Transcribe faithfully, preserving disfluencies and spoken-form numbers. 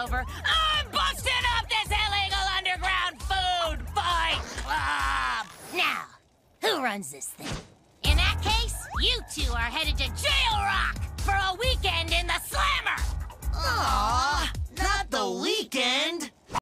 over, I'm busting up this illegal underground food fight club! Now, who runs this thing? In that case, you two are headed to Jail Rock for a weekend